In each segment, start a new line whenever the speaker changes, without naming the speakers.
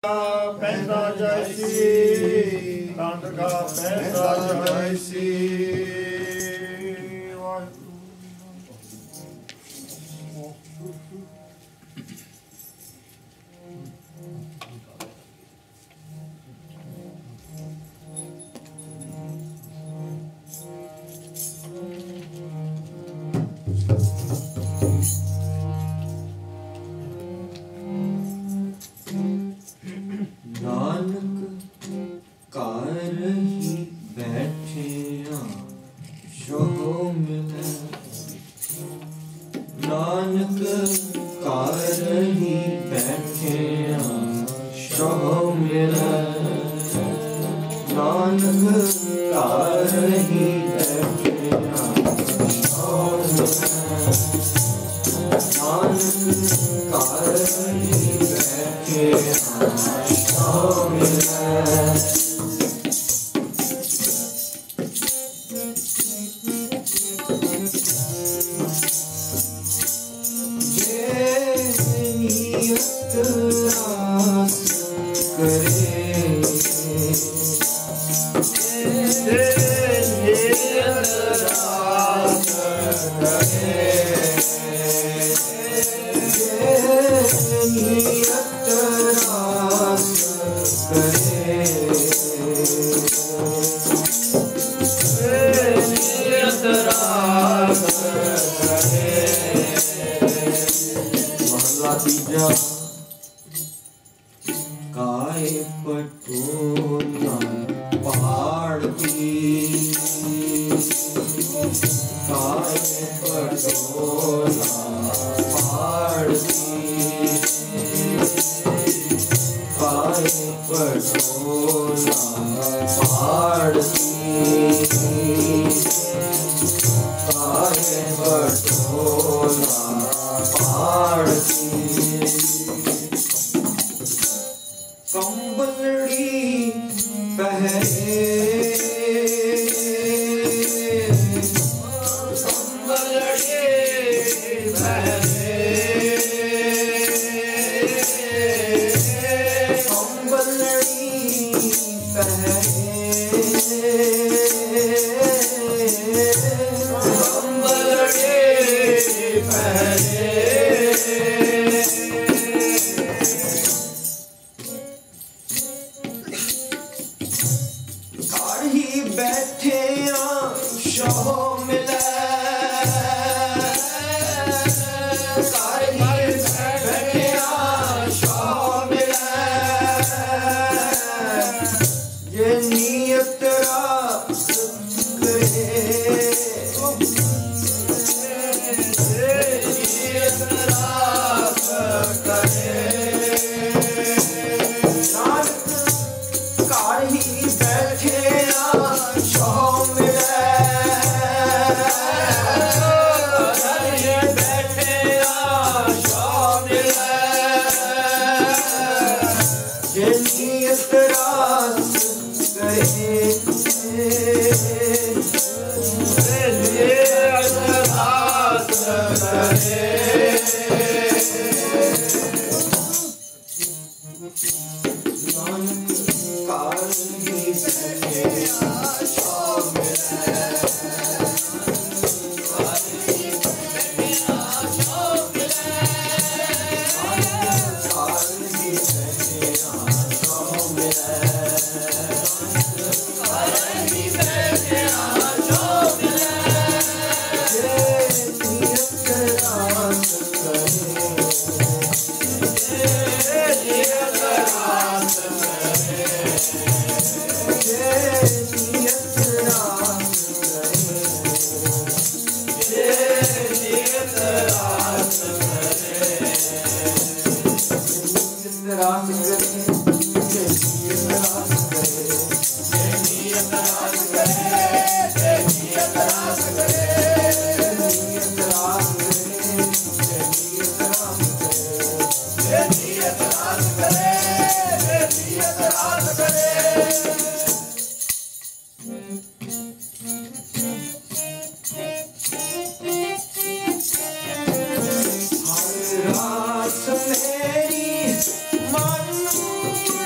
पैसा जैसी कांड का पैसा जैसी
मेरी मन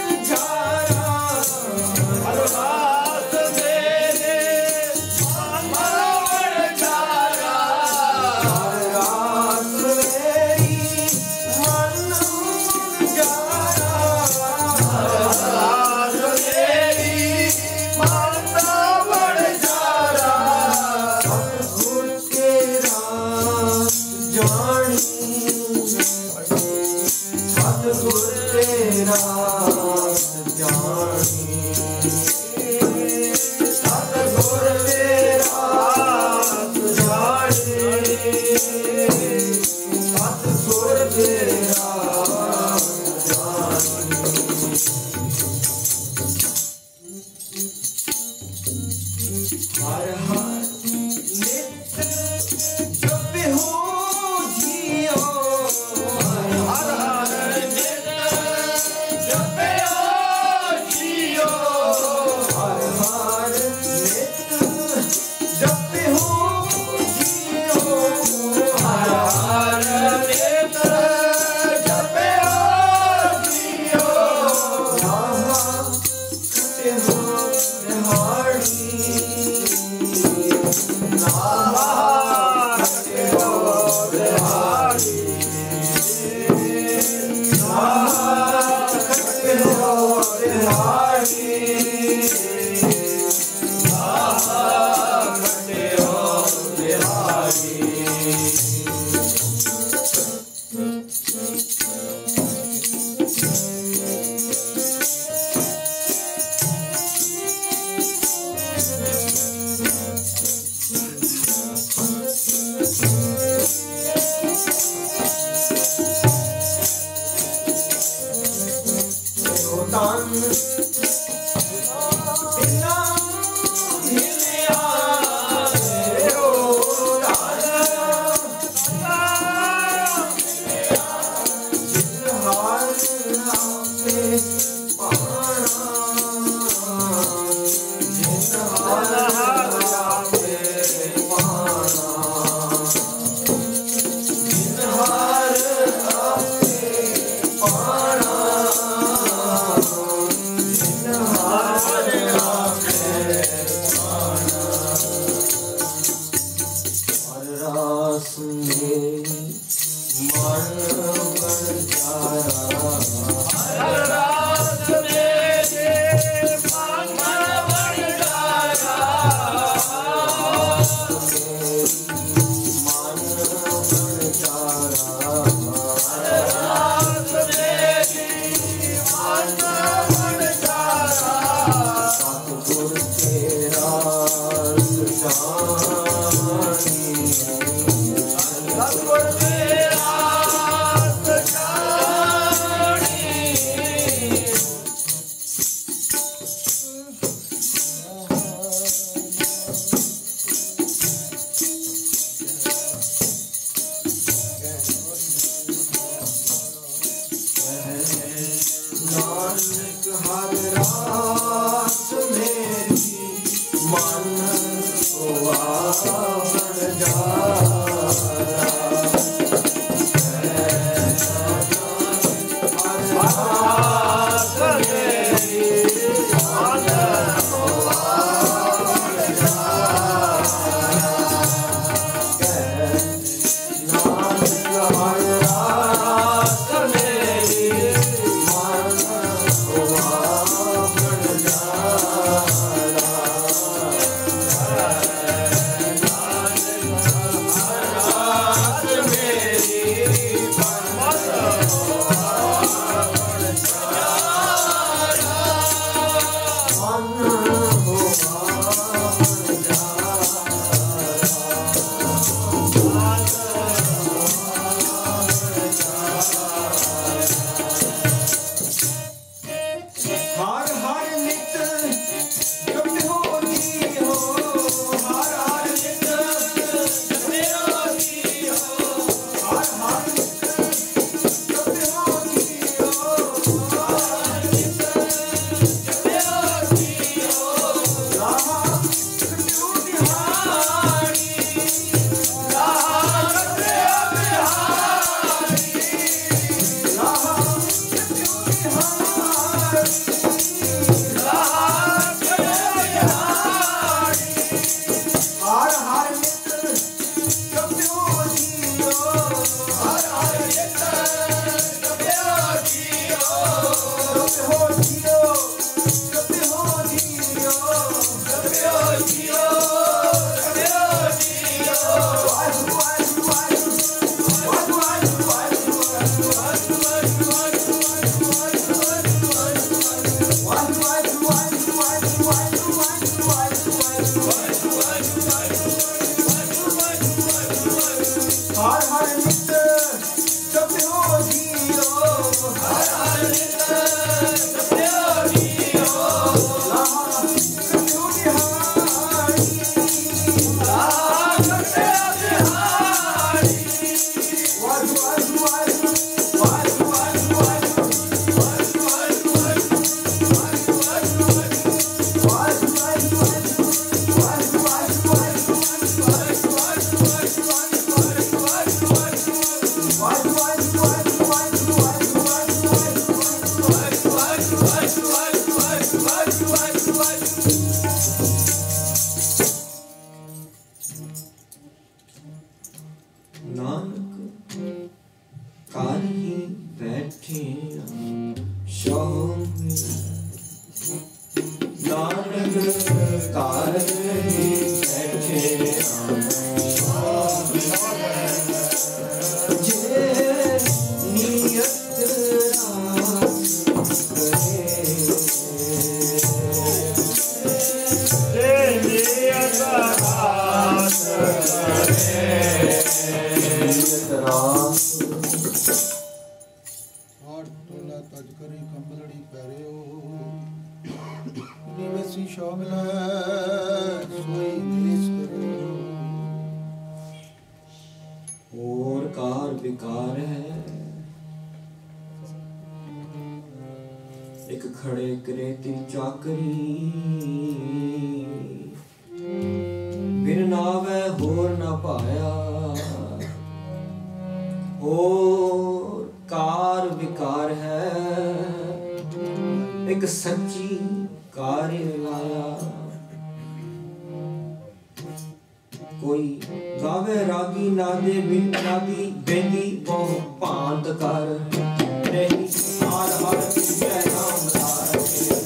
नानक कारज ही बैठे जे नियत रास करे
जे नियत रास करे
नियत रास
टोला तज करी कंबलड़ी पैरियो निवसी शोभला सोई देश करो
और कार विकार है एक खड़े करेती चाकरी बिन नावे होर न पाया और कार विकार है एक सच्ची कार्य लाया कोई गावे रागी नादे बिन नादी बेंदी बहु पांत कर नहीं हार हार जय राम तार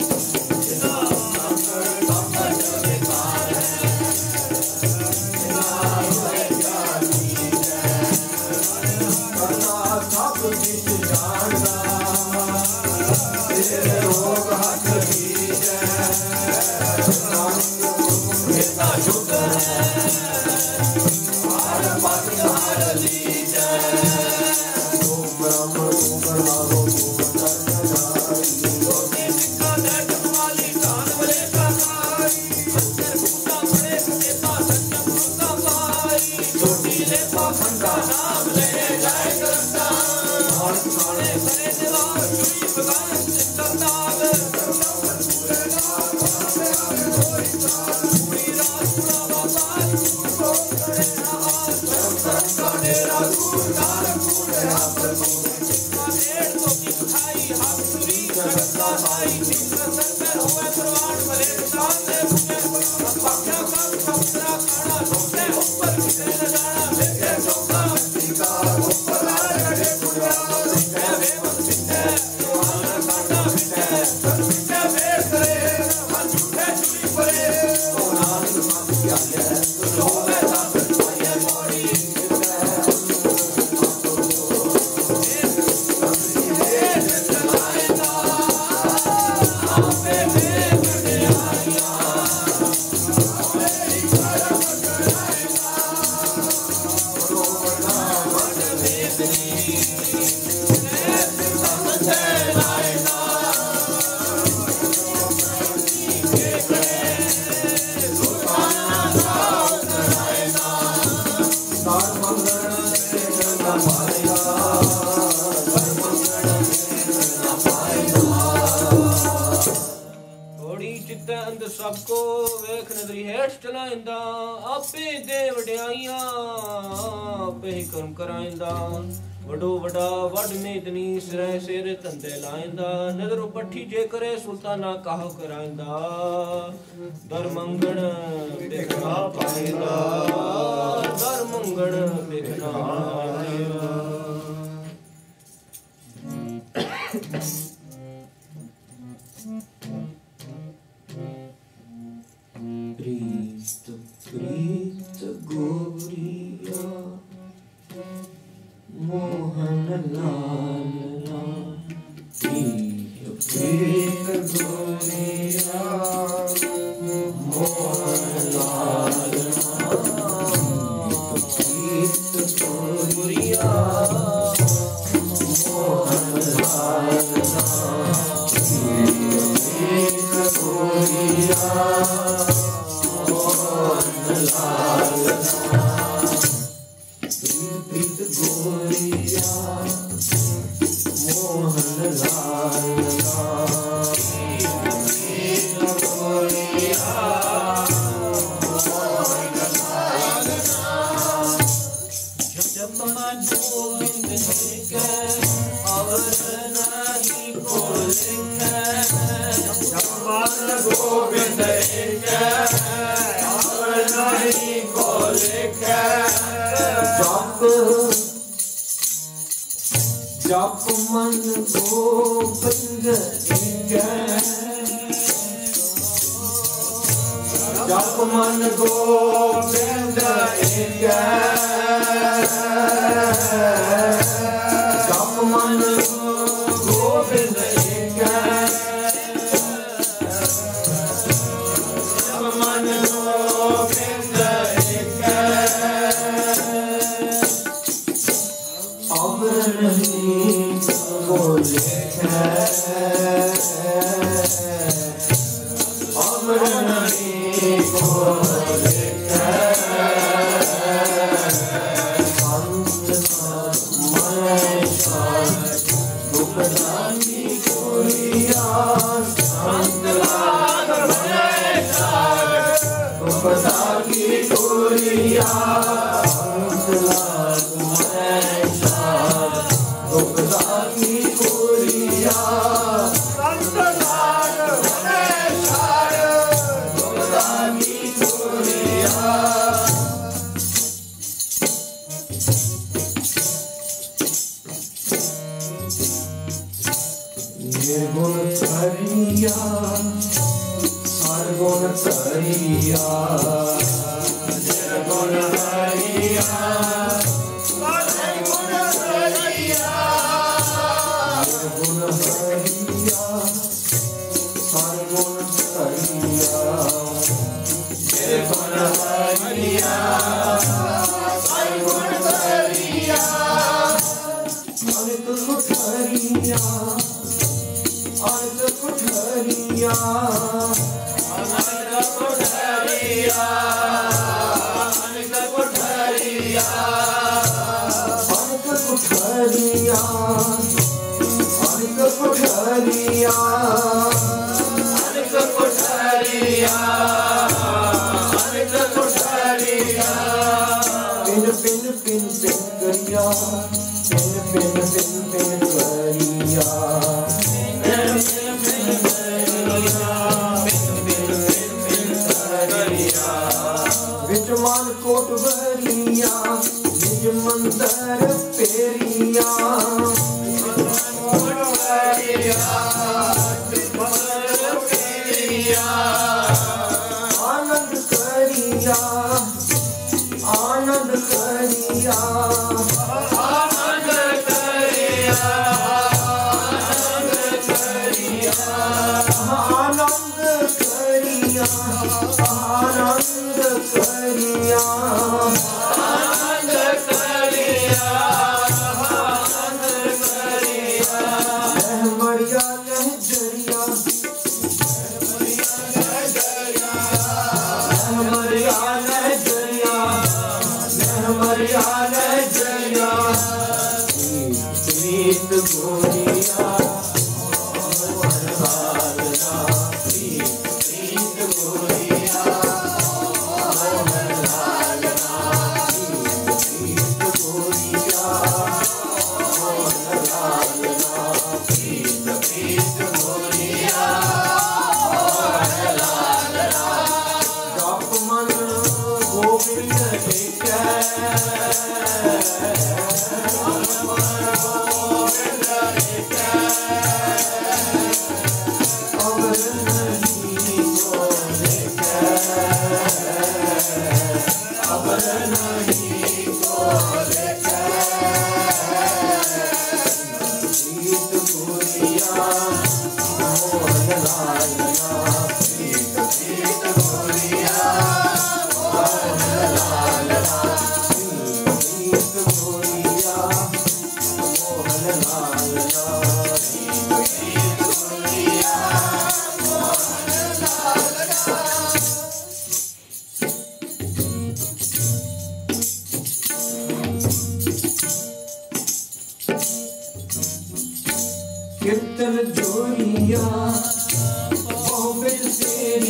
सबको वेख नजरी हेठ चलाइंदा आपे दे वड्याइयां आपे ही कर्म कराइंदा वडो वडा वड में इतनी सिरे सिर तंदे लाइंदा नजरो पट्ठी जे करे सुल्ताना काह कराइंदा दर मंगण देखना पाइंदा दर मंगण देखना पाइंदा प्रीत प्रीत गोरिया मोहन लाल प्रीत प्रीत गोरिया मोहन लाल प्रीत गोरिया मोहन लाल प्रीत गोरिया प्रीत गोरिया मोहन लाल जब मन गोविंद के और नहीं बोले जब मन गोविंद के और नहीं बोले जप मन गोविंद
जप मन गोविंद एक जप मन गोविंद एक जप मन गोविंद एक अमर नहीं बोले अमर नहीं बोले दुखदानी कोरिया दुखदानी कोरिया दुखदानी कोरिया निर्गुण करिया सर्गुण करिया निर्गुण करिया सर्गुण करिया निर्गुण करिया सर्गुण करिया निर्गुण करिया सर्गुण करिया अनित कुठरिया अनंत कुठरिया अनंत कुठरिया अनंत कुठरिया अनंत कुठरिया अनंत कुठरिया अनंत कुठरिया अनंत कुठरिया पिन पिन पिन पिन करिया पिन पिन पिन पिन करिया विजमान कोट भरिया निज मंदर पेरिया आनंद करिया आनंद करिया आनंद करिया आनंद करिया आनंद करिया आनंद करिया आनंद करिया लहमरिया लहजरिया लहमरिया लहजरिया लहमरिया लहजरिया प्रीत गोरिया कीर्तन जोरिया बहुबिल तेरी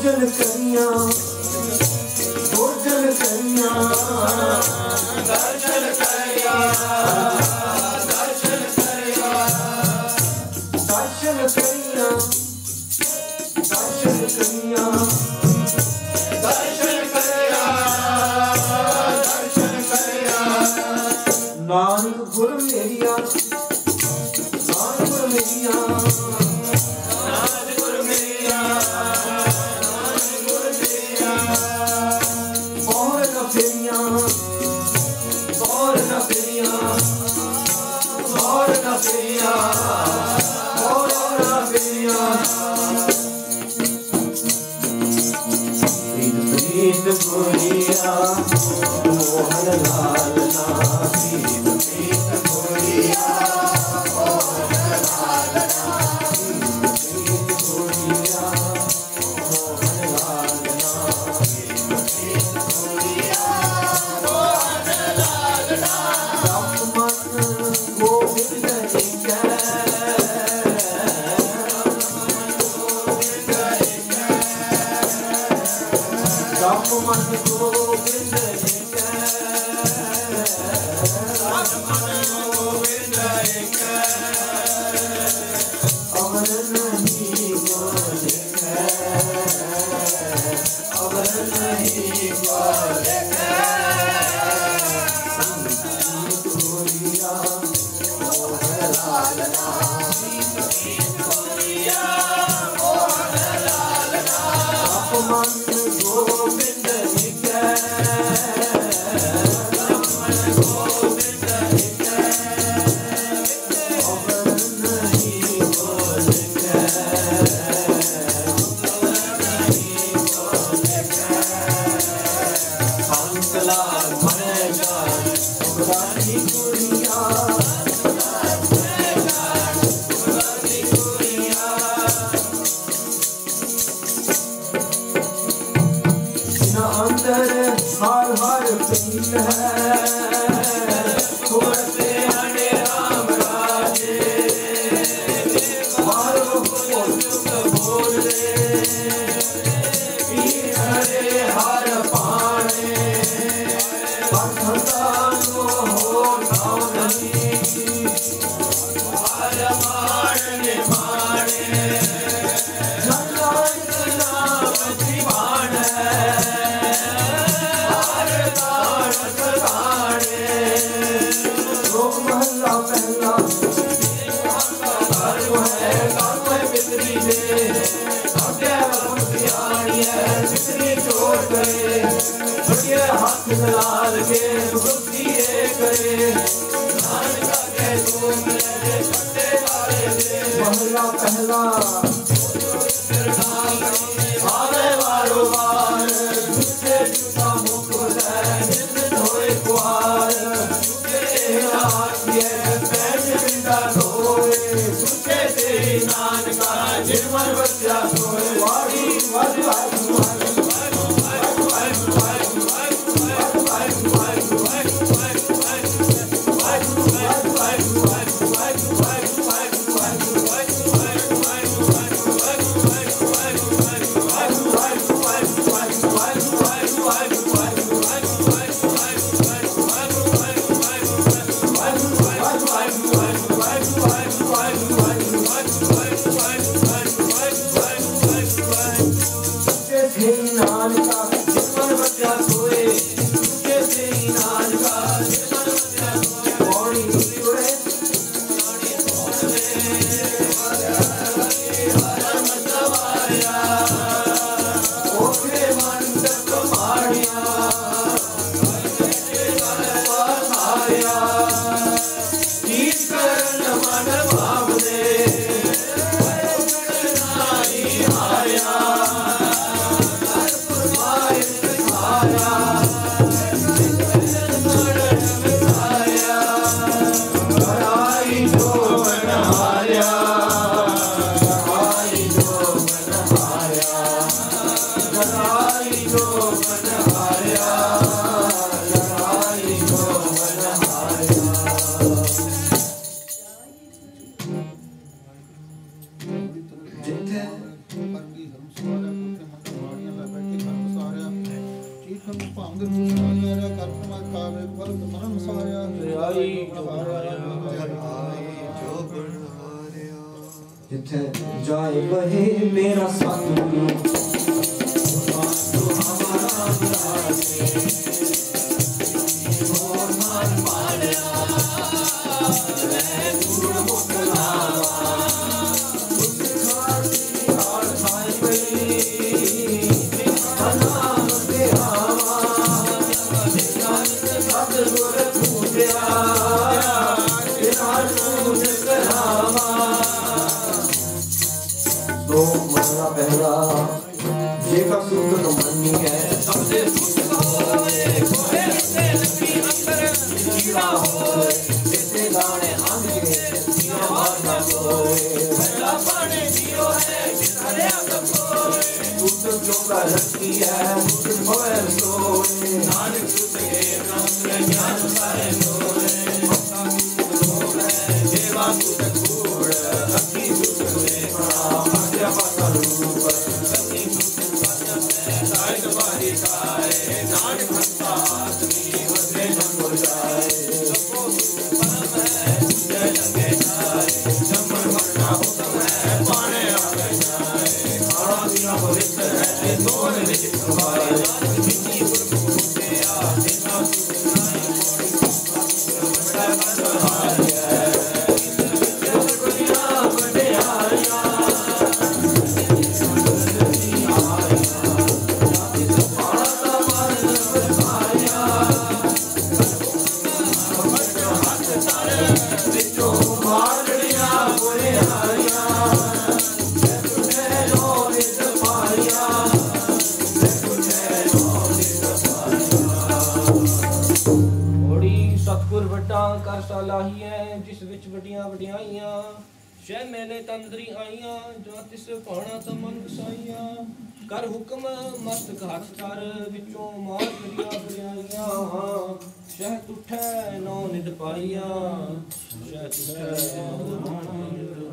भोजन करिया भोजन करिया दर्शन करिया दर्शन करिया दर्शन करिया दर्शन करिया दर्शन करिया दर्शन करिया नानक गुर मेरिया नानक गुर मेरिया नानक गुर मेरिया नानक गुर मेरिया और न फेरिया और न फेरिया और न फेरिया और न फेरिया प्रीत गोरिया मोहन लाल ना प्रीत गोरिया मोहन लाल ना प्रीत गोरिया मोहन लाल ना प्रीत गोरिया मोहन लाल ना मन गोविंद मन गोविंद गोविंद अमर नहीं बोल अमर नहीं बोल गोरिया मोहन लाल ना गोरिया मोहन लाल ना अपमान गोविंद अंदर हर हर प्रीत है खोलते हरे राम राजे मारो बोल पीर हरे हर पाने बंधतानो हो नाम नहीं हर मारने मारे नानक नाम जीवन महला पहला मित्री ने छोड़ गए हाथ लाल के बुद्धि करे महला पहला आवे वारो वार झूठे झूठा मुख धोए कुआर नानका निर्मल बच्चा सोए वारी वारी
जिथे जाए बहे मेरा सतगुरु हमारा पहला जेका सूत्र मनी है सबसे सूत्र होए कोए से लगी अंदर कीड़ा होए जैसे दाने आंगे सीना मारना होए पहला पानी पियो है जिसरे आदम होए सूत्र जो का रखी है सूत्र होए सोए नानक सूत्र के नाम ज्ञान सारे होए देवा सूत्र कूड़ अखी सूत्र में बड़ा भाग्य पाता रूप सती सूत्र साई तुम्हारी काए नानक भक्ता आदमी वसरे जन्म जाए सबको सूत्र परम है पूजे लगे जाए जन्म मरना हुक्म है पाने आगे जाए खाना पीना पवित्र है दोन विचित हमारे मिट्टी गुरु होते आ देना सूत्र
कर सलाही है जिस विच वडियां वडियाइयां शह मेले तंदरी आईयां जो तिस पाना तो मन वसाइयां कर हुक्म मस्तक हथ कर विचों मार करिया बरियाइयां शह तुठै नौ निड पाइया शह तुठै